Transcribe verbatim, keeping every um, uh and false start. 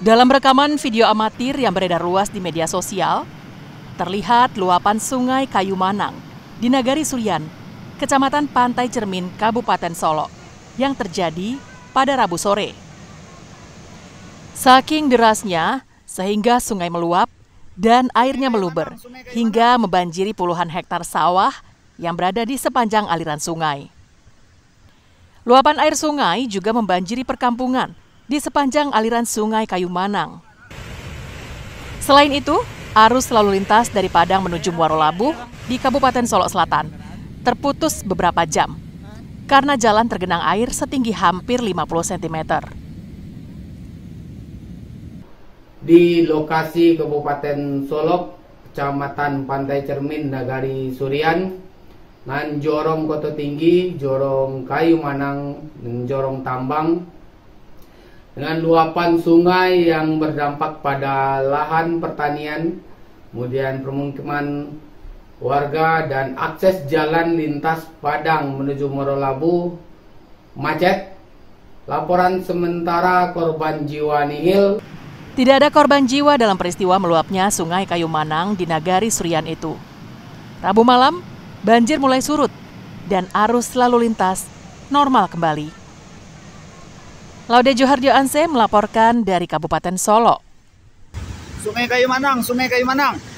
Dalam rekaman video amatir yang beredar luas di media sosial, terlihat luapan Sungai Kayu Manang di Nagari Suryan, Kecamatan Pantai Cermin, Kabupaten Solok, yang terjadi pada Rabu sore. Saking derasnya, sehingga sungai meluap dan airnya meluber hingga membanjiri puluhan hektar sawah yang berada di sepanjang aliran sungai. Luapan air sungai juga membanjiri perkampungan di sepanjang aliran Sungai Kayu Manang. Selain itu, arus lalu lintas dari Padang menuju Muaro Labuh di Kabupaten Solok Selatan terputus beberapa jam karena jalan tergenang air setinggi hampir lima puluh sentimeter. Di lokasi Kabupaten Solok, Kecamatan Pantai Cermin, Nagari Suryan, nan jorong Koto Tinggi, jorong Kayu Manang, dan jorong Tambang, dengan luapan sungai yang berdampak pada lahan pertanian, kemudian permukiman warga dan akses jalan lintas Padang menuju Muaro Labuh macet. Laporan sementara korban jiwa nihil. Tidak ada korban jiwa dalam peristiwa meluapnya Sungai Kayu Manang di Nagari Suryan itu. Rabu malam, banjir mulai surut dan arus lalu lintas normal kembali. Laude Joharjo Anse melaporkan dari Kabupaten Solok. Sungai Kayu Manang, Sungai Kayu Manang.